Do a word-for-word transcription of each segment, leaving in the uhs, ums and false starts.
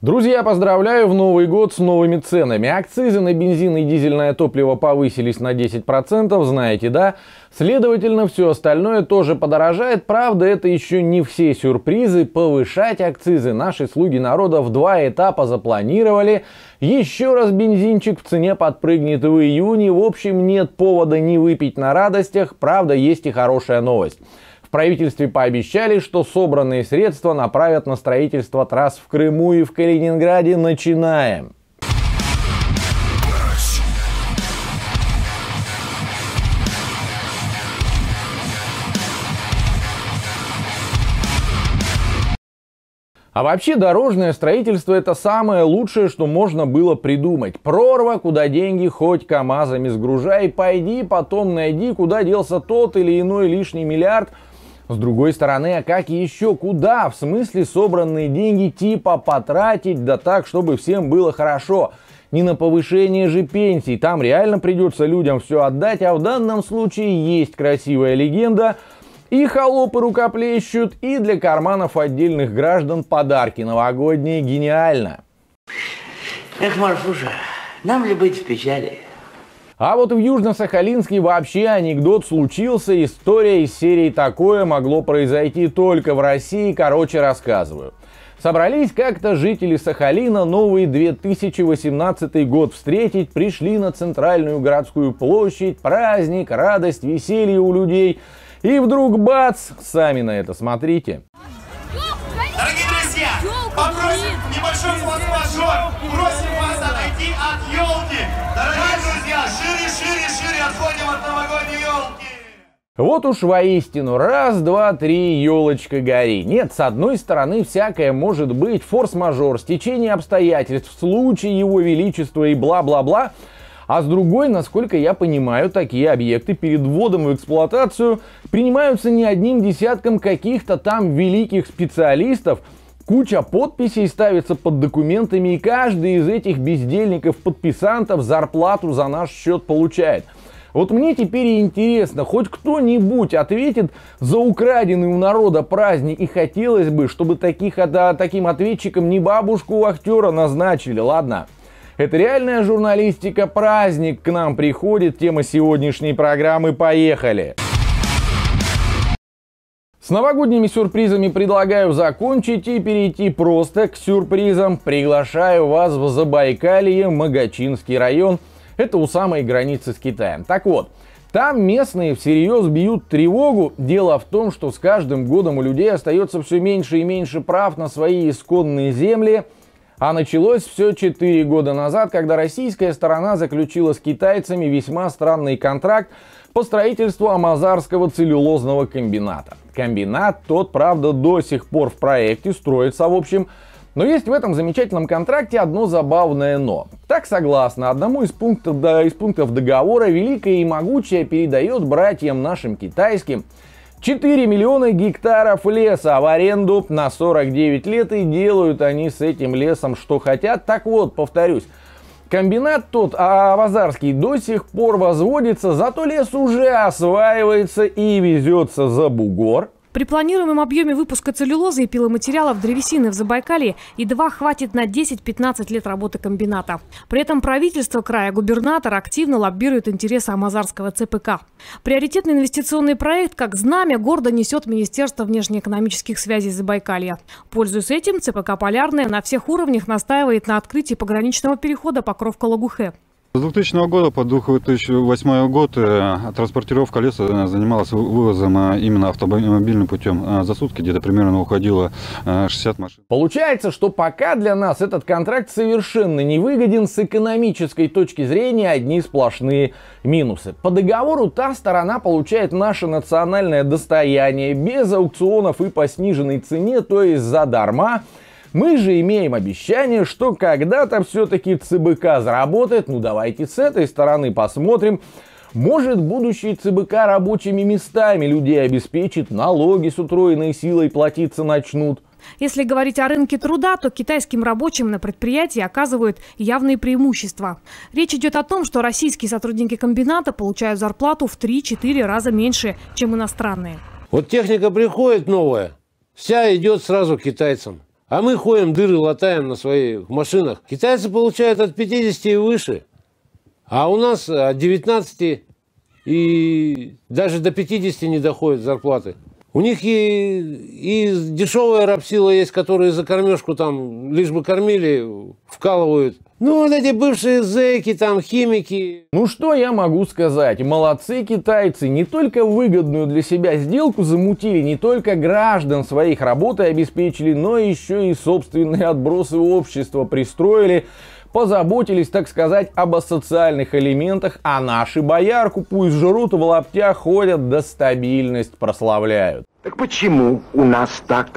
Друзья, поздравляю, в Новый год с новыми ценами. Акцизы на бензин и дизельное топливо повысились на десять процентов, знаете, да? Следовательно, все остальное тоже подорожает. Правда, это еще не все сюрпризы. Повышать акцизы наши слуги народа в два этапа запланировали. Еще раз бензинчик в цене подпрыгнет в июне. В общем, нет повода не выпить на радостях. Правда, есть и хорошая новость. В правительстве пообещали, что собранные средства направят на строительство трасс в Крыму и в Калининграде. Начинаем! А вообще дорожное строительство — это самое лучшее, что можно было придумать. Прорва, куда деньги, хоть КАМАЗами сгружай, пойди потом найди, куда делся тот или иной лишний миллиард. С другой стороны, а как еще? Куда? В смысле собранные деньги типа потратить, да так, чтобы всем было хорошо. Не на повышение же пенсий, там реально придется людям все отдать, а в данном случае есть красивая легенда. И холопы рукоплещут, и для карманов отдельных граждан подарки новогодние. Гениально! Эх, Марфуша, нам ли быть в печали? А вот в Южно-Сахалинске вообще анекдот случился. История из серии «Такое могло произойти только в России». Короче, рассказываю. Собрались как-то жители Сахалина новый две тысячи восемнадцатый год встретить. Пришли на центральную городскую площадь. Праздник, радость, веселье у людей. И вдруг бац! Сами на это смотрите. Дорогие друзья, попросим небольшой форс-мажор. Просим вас отойти от елки. Дорогие друзья, шире, шире, шире отходим от новогодней елки. Вот уж воистину, раз, два, три, елочка гори. Нет, с одной стороны всякое может быть, форс-мажор, стечение обстоятельств, случай его величества и бла-бла-бла. А с другой, насколько я понимаю, такие объекты перед вводом в эксплуатацию принимаются не одним десятком каких-то там великих специалистов. Куча подписей ставится под документами, и каждый из этих бездельников-подписантов зарплату за наш счет получает. Вот мне теперь и интересно, хоть кто-нибудь ответит за украденный у народа праздник, и хотелось бы, чтобы таких, а, таким ответчиком не бабушку у актера назначили, ладно? Это реальная журналистика, праздник к нам приходит, тема сегодняшней программы, поехали! С новогодними сюрпризами предлагаю закончить и перейти просто к сюрпризам. Приглашаю вас в Забайкалье, Магачинский район. Это у самой границы с Китаем. Так вот, там местные всерьез бьют тревогу. Дело в том, что с каждым годом у людей остается все меньше и меньше прав на свои исконные земли. А началось все четыре года назад, когда российская сторона заключила с китайцами весьма странный контракт по строительству Амазарского целлюлозного комбината. Комбинат тот, правда, до сих пор в проекте, строится в общем. Но есть в этом замечательном контракте одно забавное «но». Так, согласно одному из пунктов, да, из пунктов договора, Великая и Могучая передает братьям нашим китайским четыре миллиона гектаров леса в аренду на сорок девять лет, и делают они с этим лесом что хотят. Так вот, повторюсь, комбинат тот Амазарский до сих пор возводится, зато лес уже осваивается и везется за бугор. При планируемом объеме выпуска целлюлозы и пиломатериалов древесины в Забайкалье едва хватит на десять-пятнадцать лет работы комбината. При этом правительство края, губернатор активно лоббирует интересы Амазарского ЦПК. Приоритетный инвестиционный проект как знамя гордо несет Министерство внешнеэкономических связей Забайкалья. Пользуясь этим, ЦПК «Полярная» на всех уровнях настаивает на открытии пограничного перехода Покровка-Лагухе. С двухтысячного года по две тысячи восьмой год транспортировка леса занималась вывозом именно автомобильным путем. За сутки где-то примерно уходило шестьдесят машин. Получается, что пока для нас этот контракт совершенно не выгоден, с экономической точки зрения одни сплошные минусы. По договору та сторона получает наше национальное достояние без аукционов и по сниженной цене, то есть задарма. Мы же имеем обещание, что когда-то все-таки ЦБК заработает. Ну давайте с этой стороны посмотрим. Может, будущий ЦБК рабочими местами людей обеспечит, налоги с утроенной силой платиться начнут. Если говорить о рынке труда, то китайским рабочим на предприятии оказывают явные преимущества. Речь идет о том, что российские сотрудники комбината получают зарплату в три-четыре раза меньше, чем иностранные. Вот техника приходит новая, вся идет сразу к китайцам. А мы ходим, дыры латаем на своих машинах. Китайцы получают от пятидесяти и выше. А у нас от девятнадцати и даже до пятидесяти не доходят зарплаты. У них и, и дешевая рабсила есть, которые за кормежку там, лишь бы кормили, вкалывают. Ну, вот эти бывшие зэки, там, химики. Ну что я могу сказать? Молодцы китайцы. Не только выгодную для себя сделку замутили, не только граждан своих работой обеспечили, но еще и собственные отбросы общества пристроили. Позаботились, так сказать, об социальных элементах, а наши боярку пусть жрут, в лаптях ходят, да стабильность прославляют. Так почему у нас так?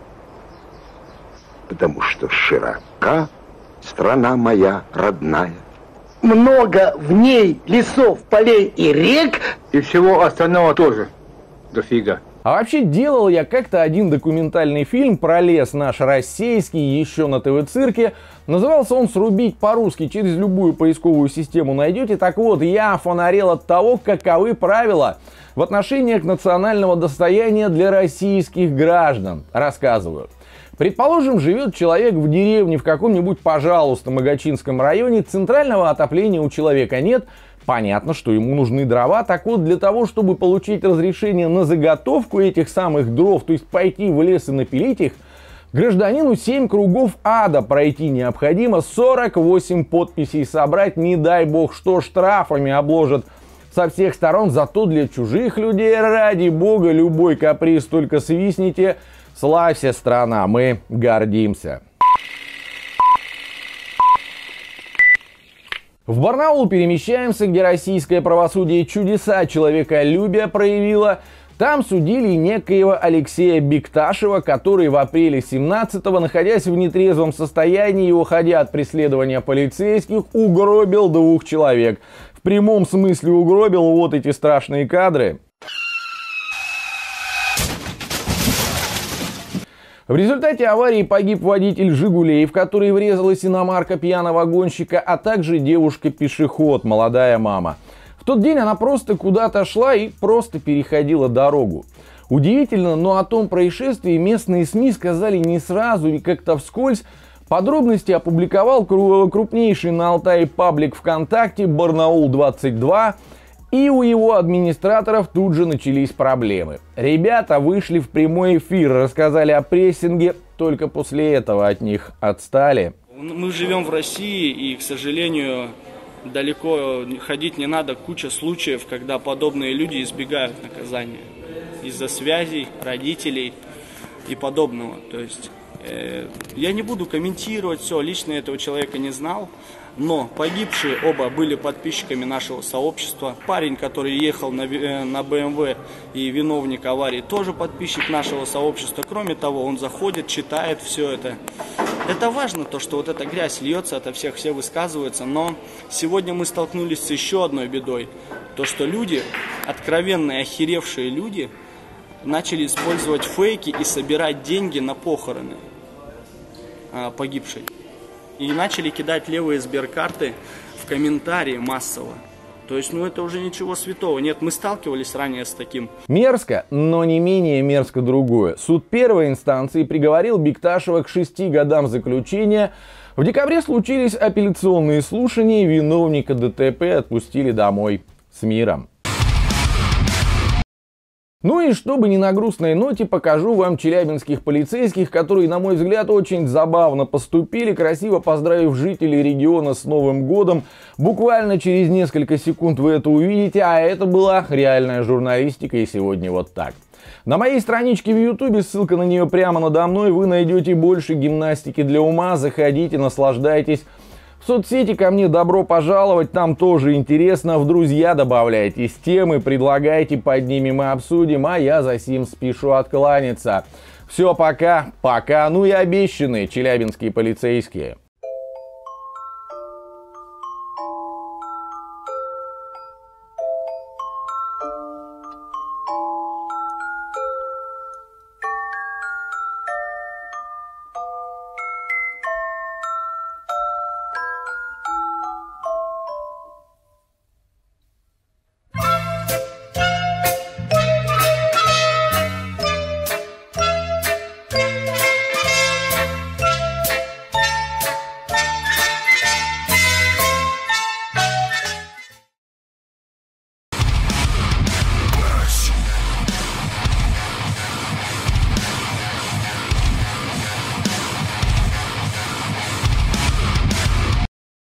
Потому что широка страна моя родная. Много в ней лесов, полей и рек. И всего остального тоже дофига. А вообще делал я как-то один документальный фильм про лес наш российский, еще на ТВ-цирке. Назывался он «Срубить по-русски». Через любую поисковую систему найдете. Так вот, я фонарел от того, каковы правила в отношениях национального достояния для российских граждан. Рассказываю. Предположим, живет человек в деревне в каком-нибудь, пожалуйста, Магачинском районе. Центрального отопления у человека нет. Понятно, что ему нужны дрова. Так вот, для того, чтобы получить разрешение на заготовку этих самых дров, то есть пойти в лес и напилить их, гражданину семь кругов ада пройти необходимо, сорок восемь подписей собрать, не дай бог, что штрафами обложат со всех сторон. Зато для чужих людей, ради бога, любой каприз только свистните. Славься, страна, мы гордимся. В Барнаул перемещаемся, где российское правосудие чудеса человеколюбия проявило. Там судили некоего Алексея Бекташева, который в апреле семнадцатого, находясь в нетрезвом состоянии и уходя от преследования полицейских, угробил двух человек. В прямом смысле угробил. Вот эти страшные кадры. В результате аварии погиб водитель «Жигулей», в который врезалась иномарка пьяного гонщика, а также девушка-пешеход, молодая мама. В тот день она просто куда-то шла и просто переходила дорогу. Удивительно, но о том происшествии местные СМИ сказали не сразу и как-то вскользь. Подробности опубликовал крупнейший на Алтае паблик ВКонтакте Барнаул двадцать два. И у его администраторов тут же начались проблемы. Ребята вышли в прямой эфир, рассказали о прессинге, только после этого от них отстали. Мы живем в России, и, к сожалению, далеко ходить не надо. Куча случаев, когда подобные люди избегают наказания из-за связей, родителей и подобного. То есть э, я не буду комментировать все, лично этого человека не знал. Но погибшие оба были подписчиками нашего сообщества. Парень, который ехал на, на бэ эм вэ и виновник аварии, тоже подписчик нашего сообщества. Кроме того, он заходит, читает все это. Это важно, то, что вот эта грязь льется, это всех все высказываются. Но сегодня мы столкнулись с еще одной бедой. То, что люди, откровенные, охеревшие люди, начали использовать фейки и собирать деньги на похороны а, погибшей. И начали кидать левые сберкарты в комментарии массово. То есть, ну это уже ничего святого. Нет, мы сталкивались ранее с таким. Мерзко, но не менее мерзко другое. Суд первой инстанции приговорил Бекташева к шести годам заключения. В декабре случились апелляционные слушания, виновника дэ тэ пэ отпустили домой с миром. Ну и чтобы не на грустной ноте, покажу вам челябинских полицейских, которые, на мой взгляд, очень забавно поступили, красиво поздравив жителей региона с Новым годом. Буквально через несколько секунд вы это увидите, а это была реальная журналистика, и сегодня вот так. На моей страничке в ютубе, ссылка на нее прямо надо мной, вы найдете больше гимнастики для ума, заходите, наслаждайтесь. В соцсети ко мне добро пожаловать, там тоже интересно. В друзья добавляйтесь, темы предлагайте, поднимем и обсудим, а я за сим спешу откланяться. Все, пока, пока, ну и обещанные челябинские полицейские.